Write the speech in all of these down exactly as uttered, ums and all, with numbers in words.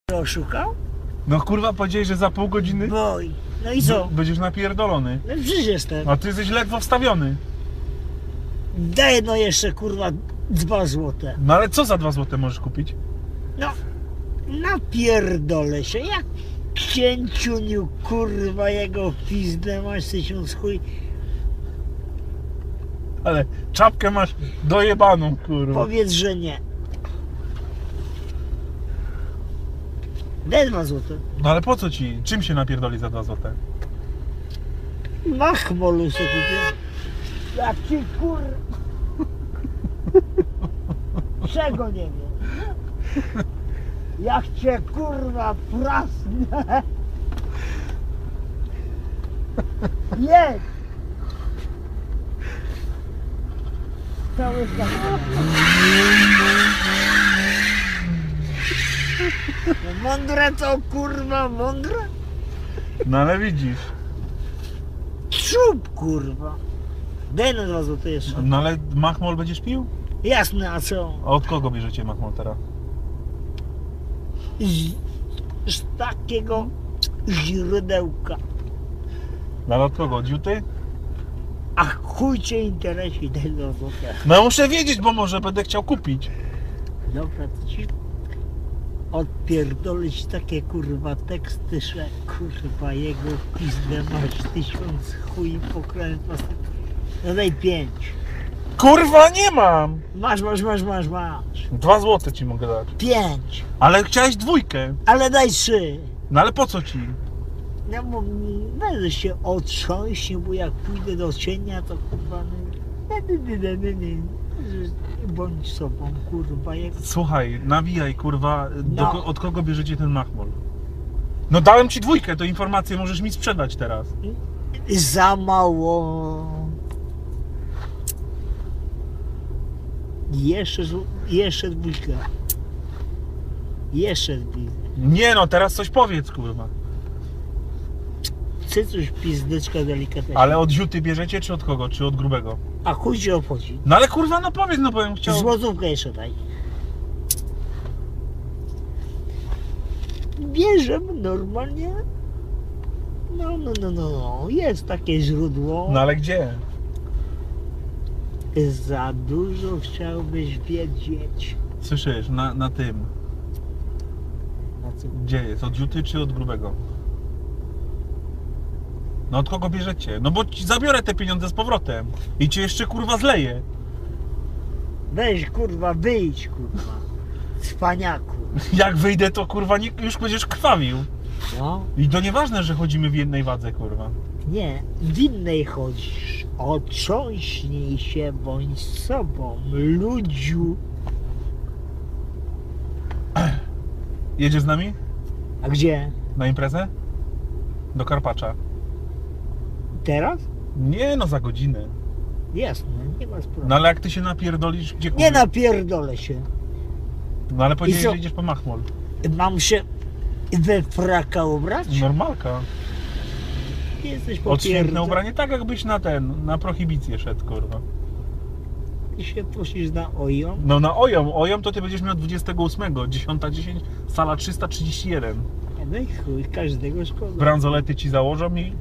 oszukał? No kurwa, powiedziałeś, że za pół godziny Boj. No i co? będziesz napierdolony. No przecież jestem. A ty jesteś ledwo wstawiony. Daj no jeszcze kurwa dwa złote. No ale co za dwa złote możesz kupić? No, napierdolę się. Jak księciuniu kurwa jego pizdę masz tysiąc chuj. Ale czapkę masz dojebaną, kurwa. Powiedz, że nie. Daj dwa złote. No ale po co ci? Czym się napierdoli za dwa złote? Machmolu sobie kupię. Jak ci kur... Czego nie wiem? Jak cię kurwa prasnę. Jedź! Cały samochód. No mądre to kurwa, mądre? No ale widzisz. Czub kurwa. Daj na dwa złote jeszcze. No ale machmol będziesz pił? Jasne, a co? A od kogo bierzecie machmol teraz? Z, z takiego źródełka. No ale od kogo? Od Juty? A chuj cię interesuje, daj dwa złote. No ja muszę wiedzieć, bo może będę chciał kupić. Dobra, to ci odpierdolić takie kurwa teksty, że kurwa jego pizdę masz tysiąc chuj pokrętła. No daj pięć. Kurwa nie mam! Masz, masz, masz, masz, masz. Dwa złote ci mogę dać. Pięć. Ale chciałeś dwójkę. Ale daj trzy. No ale po co ci? No bo będę się otrząść, bo jak pójdę do cienia, to kurwa nie, nie, nie, nie, nie, nie. Bądź sobą, kurwa. Jak... Słuchaj, nawijaj kurwa, do, No. od kogo bierzecie ten machmol? No dałem ci dwójkę, to informację możesz mi sprzedać teraz. Za mało. Jeszcze, zł- jeszcze dwójka. Jeszcze dwójka. Nie no, teraz coś powiedz kurwa. Chcę coś pizdeczka delikatnie. Ale od Juty bierzecie czy od kogo? Czy od grubego? A chuj się obchodzi. No ale kurwa no powiedz, no bo bym chciał... Złotówkę jeszcze daj. Bierzemy normalnie. No, no, no, no, no. Jest takie źródło. No ale gdzie? Za dużo chciałbyś wiedzieć. Słyszysz, na, na tym. Na co? Gdzie jest? Od Juty czy od grubego? No od kogo bierzecie? No bo ci zabiorę te pieniądze z powrotem. I cię jeszcze kurwa zleję. Weź kurwa, wyjdź kurwa. Cwaniaku. Jak wyjdę to kurwa nie, już będziesz krwawił. No. I to nieważne, że chodzimy w jednej wadze kurwa. Nie, w innej chodzisz. Otrząśnij się, bądź sobą, ludziu. Jedziesz z nami? A gdzie? Na imprezę? Do Karpacza. Teraz? Nie no, za godzinę. Jasne, nie ma sprawy. No ale jak ty się napierdolisz, gdzie Nie kurwa? napierdolę się. No ale powiedziałeś, co? że idziesz po machmol. Mam się we fraka ubrać? Normalka. Jesteś Odświętne popierdol. ubranie, tak jakbyś na ten, na prohibicję szedł kurwa. I się prosisz na oją? No na Ojom, Ojom to ty będziesz miał dwudziestego ósmego, dziesiąta dziesięć, sala trzysta trzydzieści jeden. No i chuj, każdego szkoda. Bransolety ci założą i...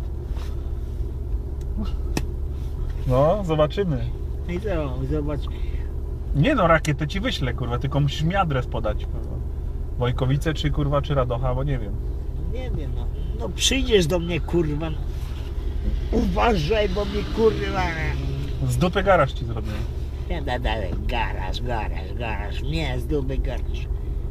No, zobaczymy. No i co, zobacz. Nie no, rakietę ci wyślę, kurwa, tylko musisz mi adres podać, kurwa. Wojkowice czy kurwa, czy Radocha, bo nie wiem. Nie wiem, no, no przyjdziesz do mnie kurwa. No. Uważaj, bo mi kurwa. Z dupy garaż ci zrobię. Nie da dalej, garaż, garaż, garaż. Nie, z dupy garaż.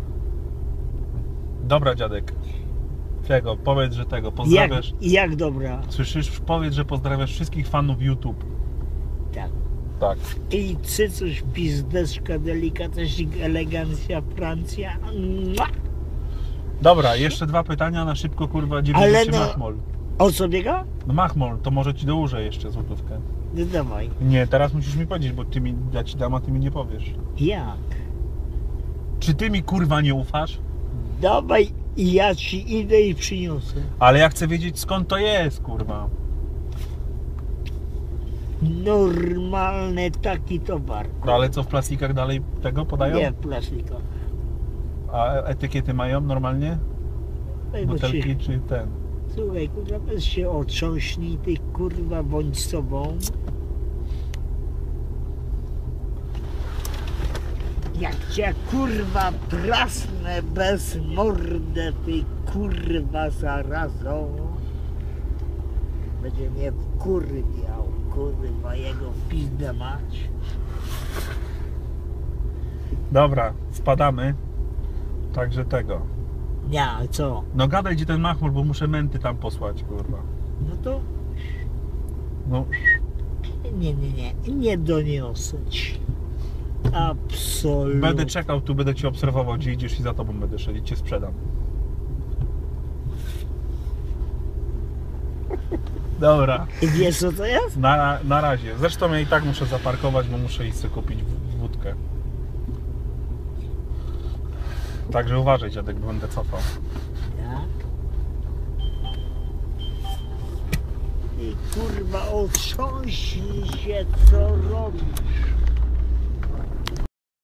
Dobra, dziadek. Tego, powiedz, że tego, Jak, pozdrawiasz. jak dobra? Słyszysz? Powiedz, że pozdrawiasz wszystkich fanów YouTube. Tak. Tak. I cycuś, pizdeczka, delikatność, elegancja, Francja. Mua! Dobra, jeszcze dwa pytania na szybko, kurwa, dziewięćdziesiąt Ale no- machmol. O co biega? No machmol, to może ci dołożę jeszcze złotówkę. No dawaj. Nie, teraz musisz mi powiedzieć, bo ty mi, ja ci dam, a ty mi nie powiesz. Jak? Czy ty mi kurwa nie ufasz? Dawaj i ja ci idę i przyniosę. Ale ja chcę wiedzieć skąd to jest, kurwa. Normalny taki towar. No ale co w plastikach dalej tego podają? Nie w plastikach. A etykiety mają normalnie? Ej, no Butelki się, czy ten? słuchaj, kurwa, weź się otrząśnij, ty kurwa, bądź sobą. Jak cię kurwa prasnę bez mordę, ty kurwa zarazą. Będzie mnie wkurwiał, kurwa, jego w pizdę mać. Dobra, spadamy. Także tego. Nie, co? No gadaj gdzie ten machmur, bo muszę menty tam posłać, kurwa. No to No, nie, nie, nie, nie doniosę ci. Absolutnie. będę czekał tu, będę cię obserwował, gdzie idziesz i za tobą będę szedł i cię sprzedam. Dobra, I wiesz co to jest? na, na razie. Zresztą ja i tak muszę zaparkować, bo muszę iść sobie kupić w- wódkę. Także uważaj, dziadek, bo będę cofał. Tak? I kurwa otrząśnij się, co robisz.